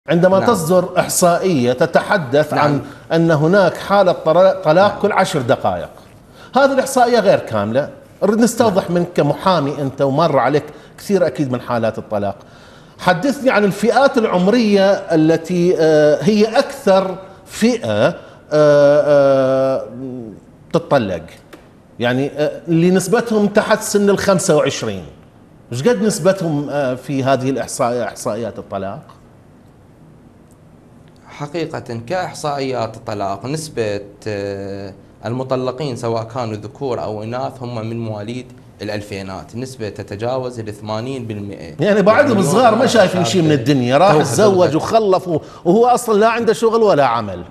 عندما نعم. تصدر إحصائية تتحدث نعم. عن أن هناك حالة طلاق كل 10 دقائق، هذه الإحصائية غير كاملة. نريد نستوضح منك كمحامي أنت ومر عليك كثير أكيد من حالات الطلاق. حدثني عن الفئات العمرية التي هي أكثر فئة تتطلق، يعني اللي نسبتهم تحت سن 25، ايش قد نسبتهم في هذه إحصائيات الطلاق؟ حقيقة كإحصائيات الطلاق نسبة المطلقين سواء كانوا ذكور أو إناث هم من مواليد الألفينات، نسبة تتجاوز 80%. يعني بعضهم صغار ما شايفين شيء من الدنيا، راح تزوج وخلف وهو أصلا لا عنده شغل ولا عمل.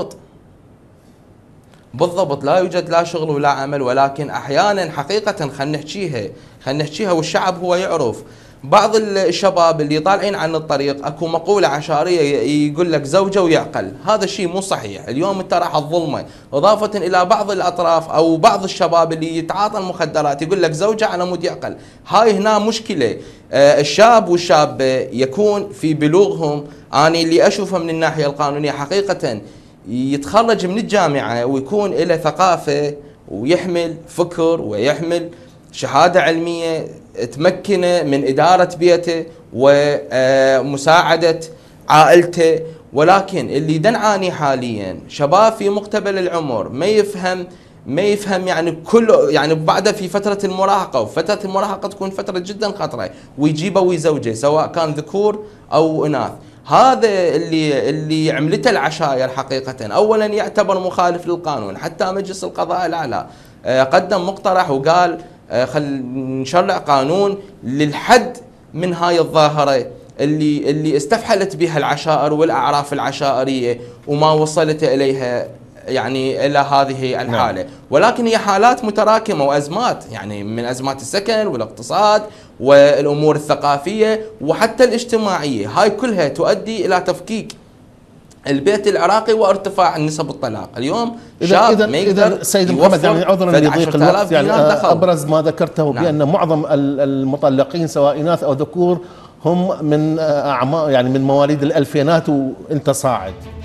بالضبط لا يوجد لا شغل ولا عمل، ولكن أحيانا حقيقة خلينا نحكيها والشعب هو يعرف. بعض الشباب اللي طالعين عن الطريق اكو مقولة عشارية يقول لك زوجة ويعقل، هذا الشيء مو صحيح. اليوم انطرح الظلمة اضافة الى بعض الاطراف او بعض الشباب اللي يتعاطى المخدرات يقول لك زوجة على مود يعقل. هاي هنا مشكلة. الشاب والشابة يكون في بلوغهم، اني اللي اشوفه من الناحية القانونية حقيقة يتخرج من الجامعة ويكون له ثقافة ويحمل فكر ويحمل شهادة علمية تمكنه من إدارة بيته ومساعدة عائلته. ولكن اللي نعاني حاليا شباب في مقتبل العمر ما يفهم يعني كله، يعني بعده في فترة المراهقة، وفترة المراهقة تكون فترة جدا خطرة، ويجيبه ويزوجه سواء كان ذكور أو إناث. هذا اللي عملته العشائر حقيقة. أولا يعتبر مخالف للقانون، حتى مجلس القضاء الأعلى قدم مقترح وقال خل نشرع قانون للحد من هاي الظاهرة اللي استفحلت بها العشائر والأعراف العشائرية وما وصلت إليها، يعني إلى هذه الحالة. ولكن هي حالات متراكمة وأزمات، يعني من أزمات السكن والاقتصاد والأمور الثقافية وحتى الاجتماعية، هاي كلها تؤدي إلى تفكيك البيت العراقي وارتفاع نسب الطلاق. اليوم شاب ما يقدر سيد محمد، يعني عذرا لضيق الوقت، يعني ابرز ما ذكرته بان معظم المطلقين سواء اناث او ذكور هم من اعمار، يعني من مواليد الالفينات وانت صاعد.